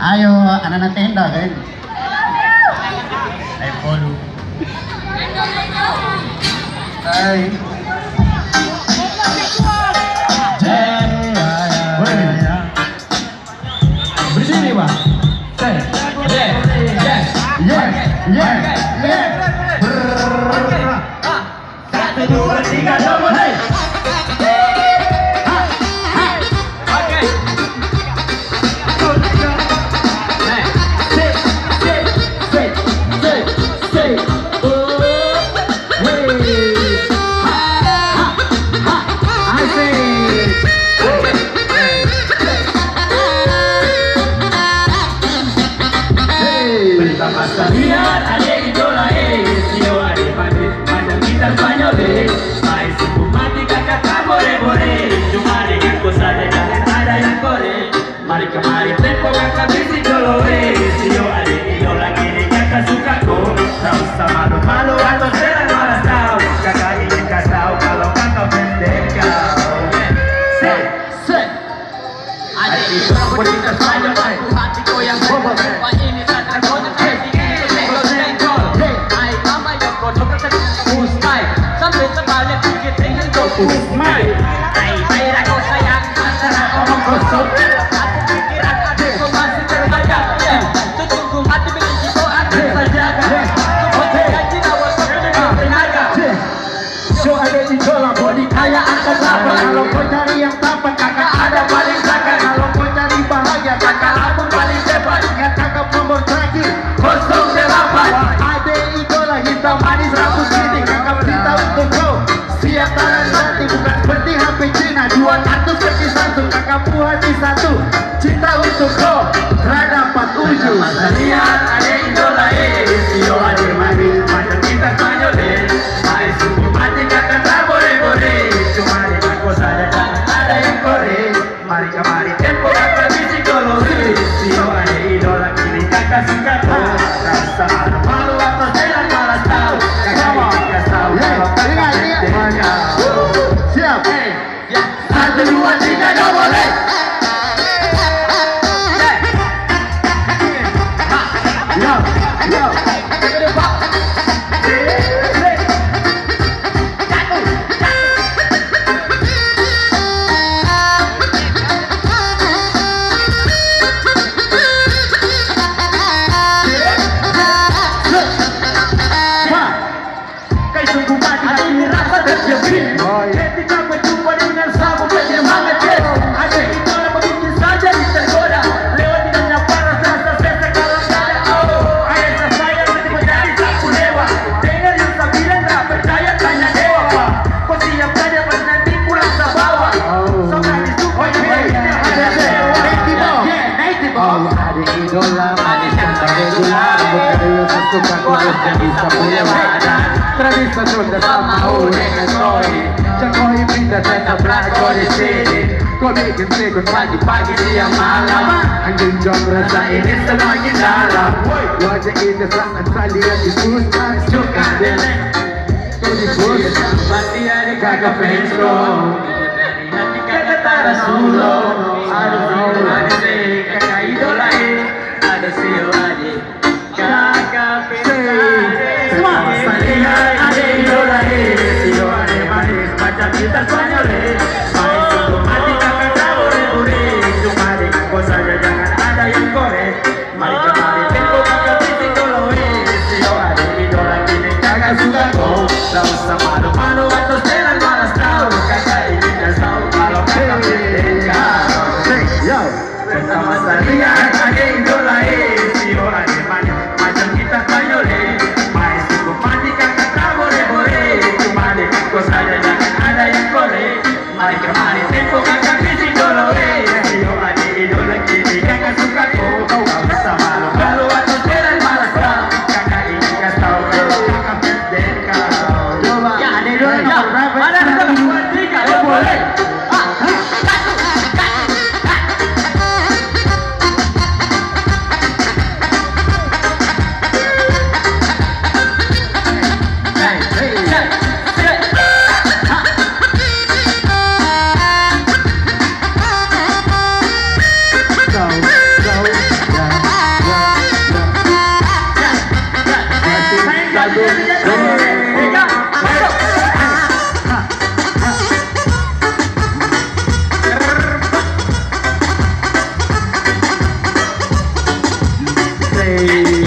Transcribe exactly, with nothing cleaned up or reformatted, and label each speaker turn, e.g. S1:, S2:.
S1: Ayo, anak-anak tenda kan. Ayo follow. Hai. Berdiri Pak. Yeah, yeah, yeah, yeah, yeah. Satu dua tiga double hey.
S2: Lihat ada idola eh, Sio ada padi, macam kita Spanyol eh. Mai suku mati kakak tak boleh-boleh, cuma dengan ku saja jangan ada yang kore. Mari kemari tempo kakak bisi dolo eh, Sio ada idola kini kakak suka kok. Tak usah malu-malu atau serang malas tahu, kakak ingin kasih tahu kalau kakak pendek kau. Say, say, ada idola pecinta Spanyol, aku hati goyang bobo. Wah ini sangat konyol. Usmai, ay bayar kau sayang, antara omong kosong. Aku pikiran adikku masih terbayang. Sejujurnya hati begitu akan terjaga. Seperti gaji awal dengan tenaga. So ada idola body kaya angkat laba. Kalau kau cari yang tampan kakak ada paling sakar. Kalau kau cari bahagia kakak aku paling hebat. Ingat kakak nomor terakhir kosong delapan. Ada idola hitam manis rambut keriting. Kakak beritahu untuk kau siap tangan nanti bukan seperti H P Cina. Dua kartu seperti Samsung kakak puas di satu. Cinta untuk kau terdapat ujung. Masa lihat ada idola eh, Sio ada manis macam kita Spanyol eh. Mai suku mati kakak tak boleh-boleh, cuma dengan kau saja jangan ada yang kore. Mari kemari tempo kakak bisi kolori. Sio ada idola kini kakak suka kau. Rasa malu atau serang malas tahu, kakak ingin kasih tahu kalau kakak pendek.
S1: Siap.
S2: Satu dua tiga double hey.
S1: Yo, yo.
S2: Ketika berjumpa dengan sahabat bersemangat yes. Ada idola begitu saja tergoda. Lewat dinanya paras rasa sesa kalau ada oh. Ayah saya nanti menjadi sapu dewa. Dengar yang saya bilang tak percaya tanya dewa pak. Kau siap saja pas nanti pulang saya bawa. Soalnya disukai bayinya ada dewa.
S1: Native oh, ada idola manis tanpa regular. Bukan dulu sesuka kurus dan bisa punya badan. Tradisi sudah sama dengan koi. Jokowi pindah tetap kau di sini. Kau bikin sikut pagi-pagi siang malam. Anjing jom rasa ini semakin dalam. Wajah itu sangat salian di pusat. Suka delek kau di pusat. Pasti ada kakak Pedro. Dari hati kakak Tara Sulo. Ada Sulo ada sih kakak idola ini. Ada Sio ada kakak Pedro. Semua lihat ada idola ini. Sio ada manis macam kita Spanyol eh. Mai suku mati kakak tak boleh-boleh, cuma dengan kau saja jangan ada yang kore. Mari kemari tempo kakak bisi dolo eh. Sio ada idola kini kakak suka kau. Tak usah malu-malu atau serang malas tahu, kakak ingin kasih tahu kalau kakak pendek kau. Yo.
S2: Pertama sekali ada idola eh. Sio ada manis macam kita Spanyol eh. Mai suku mati kakak tak boleh-boleh, cuma dengan kau saja jangan ada yang kore. Mari kemari tempo kakak bisi dolo eh. Sio ada idola kini kakak suka kau. Tak usah malu-malu atau serang malas tahu, kakak ingin kasih tahu kalau kakak pendek kau.
S1: Coba. Ya, ada idola nomor berapa?
S2: Ada satu dua tiga double hey.
S1: Hey.